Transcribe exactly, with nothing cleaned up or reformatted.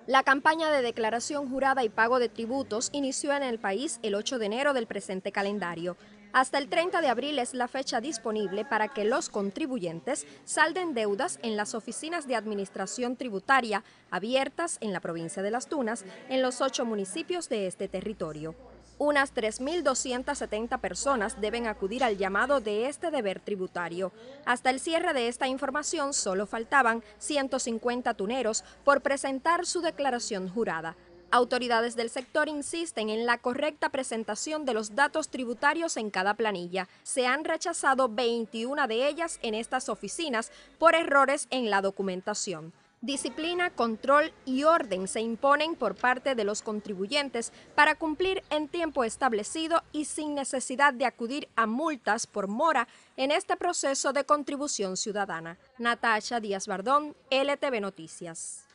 La campaña de declaración jurada y pago de tributos inició en el país el ocho de enero del presente calendario. Hasta el treinta de abril es la fecha disponible para que los contribuyentes salden deudas en las oficinas de administración tributaria abiertas en la provincia de Las Tunas, en los ocho municipios de este territorio. Unas tres mil doscientas setenta personas deben acudir al llamado de este deber tributario. Hasta el cierre de esta información solo faltaban ciento cincuenta tuneros por presentar su declaración jurada. Autoridades del sector insisten en la correcta presentación de los datos tributarios en cada planilla. Se han rechazado veintiuna de ellas en estas oficinas por errores en la documentación. Disciplina, control y orden se imponen por parte de los contribuyentes para cumplir en tiempo establecido y sin necesidad de acudir a multas por mora en este proceso de contribución ciudadana. Natasha Díaz Bardón, L T V Noticias.